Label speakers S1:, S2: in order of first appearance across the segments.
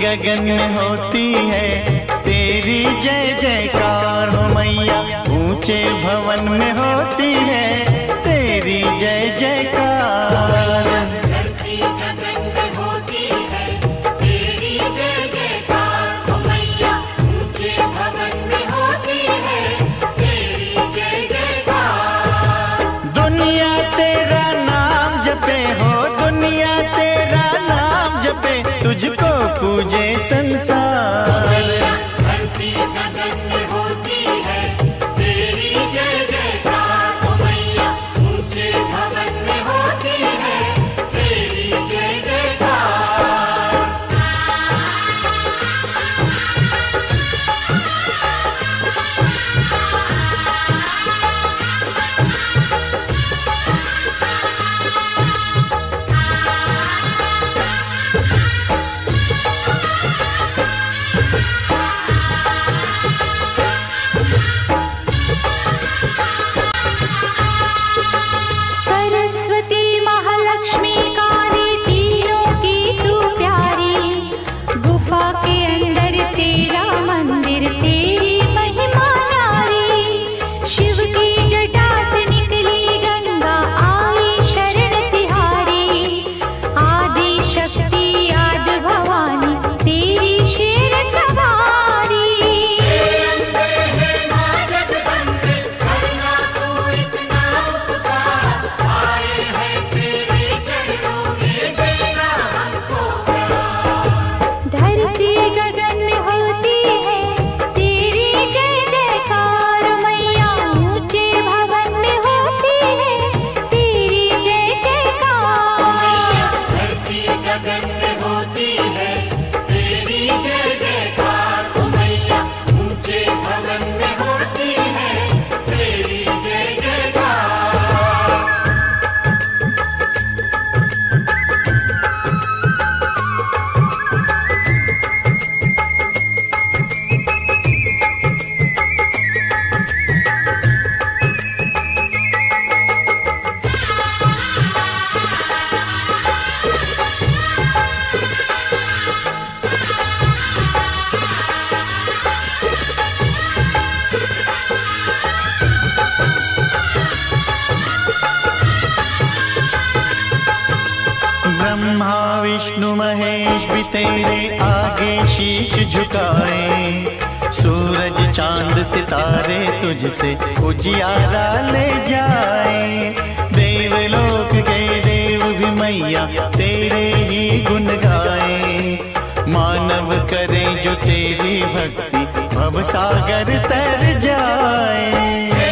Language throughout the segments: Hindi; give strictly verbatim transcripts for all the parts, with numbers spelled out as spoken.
S1: गगन में होती है तेरी जय जयकार हो मैया। ऊंचे भवन में होती है तेरी जय जयकार। तुझको पूजे संसार।
S2: धरती गगन में होती है तेरी जय जयकार ओ मैया। ऊंचे भवन में होती है तेरी जय जयकार।
S1: ब्रह्मा विष्णु महेश भी तेरे आगे शीश झुकाए। सूरज चांद सितारे तुझसे उजियारा ले जाए। देवलोक के देव भी मैया तेरे ही गुण गाए। मानव करे जो तेरी भक्ति भव सागर तर जाए।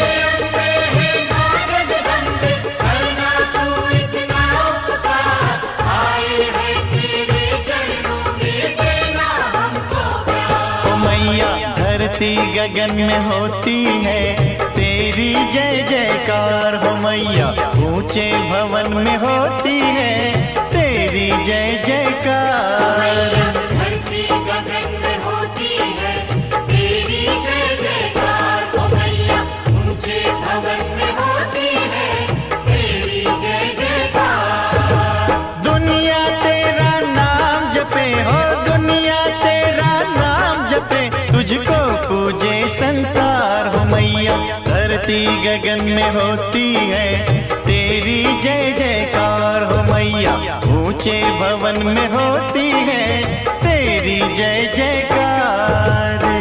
S1: धरती गगन में होती है तेरी जय जयकार हो मैया। ऊंचे भवन में होती है तेरी जय जयकार।
S2: धरती गगन में होती है तेरी जय जयकार ओ मैया। ऊंचे भवन में होती है तेरी जय जयकार।
S1: दुनिया तेरा नाम जपे हो, दुनिया तेरा नाम जपे। तुझको पूजे संसार हो मैया। धरती गगन में होती है तेरी जय जयकार हो मैया। ऊंचे भवन में होती है तेरी जय जयकार।